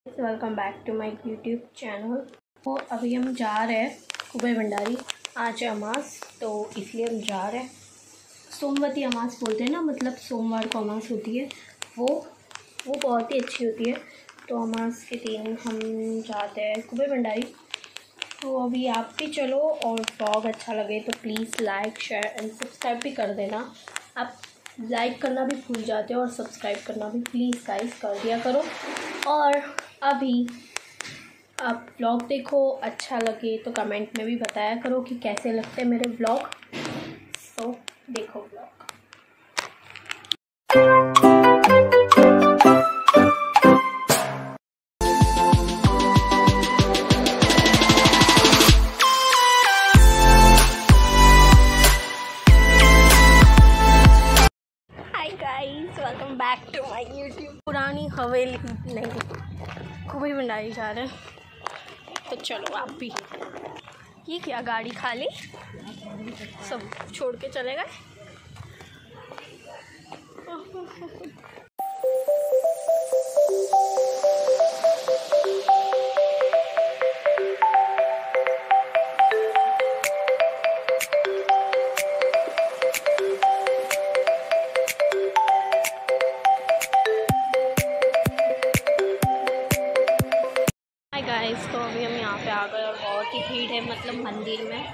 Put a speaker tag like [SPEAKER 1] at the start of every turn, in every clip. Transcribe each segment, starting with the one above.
[SPEAKER 1] Welcome back to my YouTube channel. तो अभी हम जा रहे हैं कुबे भंडारी, आज है अमास, तो इसलिए हम जा रहे हैं। सोमवती अमास बोलते हैं ना, मतलब सोमवार को अमास होती है, वो बहुत ही अच्छी होती है। तो अमास के दिन हम जाते हैं कुबे भंडारी। तो अभी आप भी चलो, और व्लॉग अच्छा लगे तो please like share and subscribe भी कर देना। आप लाइक करना भी भूल जाते हो और सब्सक्राइब करना भी प्लीज़ गाइस कर दिया करो। और अभी आप व्लॉग देखो, अच्छा लगे तो कमेंट में भी बताया करो कि कैसे लगते हैं मेरे व्लॉग। सो देखो vlog. Hi guys, welcome back to my YouTube. पुरानी हवेली नहीं, कुबे भंडारी जा रहे हैं, तो चलो आप भी। ये क्या गाड़ी खाली, सब छोड़ के चले गए। गाइस, तो अभी हम यहाँ पे आ गए और बहुत ही भीड़ है, मतलब मंदिर में।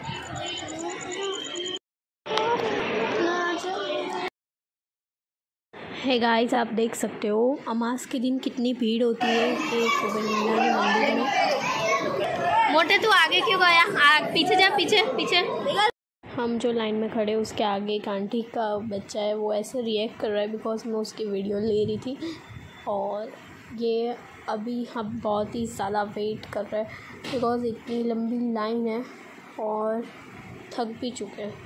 [SPEAKER 1] हे गाइस, आप देख सकते हो अमास के दिन कितनी भीड़ होती है कुबे भंडारी मंदिर में। मोटे तू आगे क्यों गया? पीछे जा, पीछे पीछे। हम जो लाइन में खड़े उसके आगे एक आंटी का बच्चा है, वो ऐसे रिएक्ट कर रहा है बिकॉज मैं उसकी वीडियो ले रही थी। और ये अभी हम बहुत ही ज़्यादा वेट कर रहे हैं बिकॉज इतनी लंबी लाइन है और थक भी चुके हैं।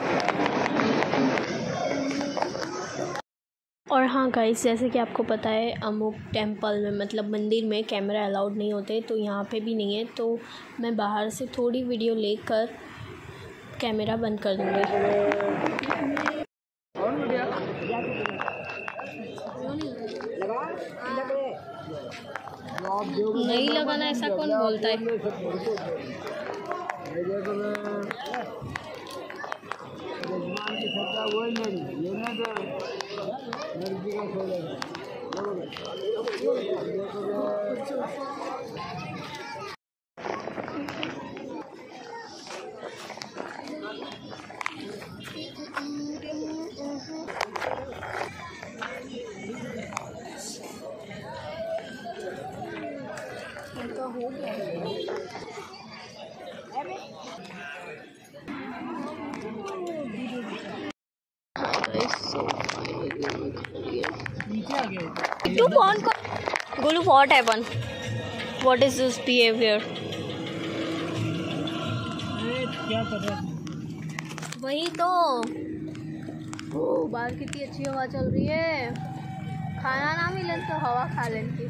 [SPEAKER 1] और हाँ गाइस, जैसे कि आपको पता है अमुक टेंपल में, मतलब मंदिर में कैमरा अलाउड नहीं होते, तो यहाँ पे भी नहीं है। तो मैं बाहर से थोड़ी वीडियो लेकर कैमरा बंद कर दूँगी। नहीं लगाना, ऐसा कौन बोलता है? तो हो गया तू कौन Golu, what happen? What is this behaviour? क्या कर रहा है? वही तो, बाहर कितनी अच्छी हवा चल रही है। खाना ना मिले तो हवा खा लेती।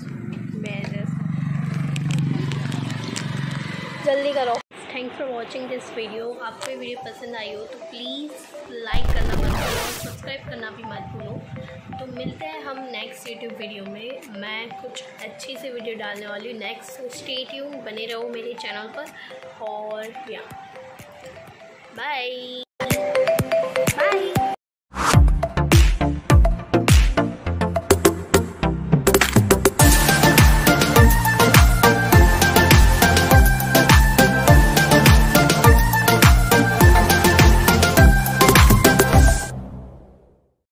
[SPEAKER 1] जल्दी करो। Thanks for watching this video. आपको ये वीडियो पसंद आई हो तो प्लीज़ लाइक करना मत भूलो और सब्सक्राइब करना भी मत भूलो। तो मिलते हैं हम नेक्स्ट यूट्यूब वीडियो में। मैं कुछ अच्छी सी वीडियो डालने वाली हूँ नेक्स्ट। स्टे ट्यून, बने रहो मेरे चैनल पर। और या बाय बाय।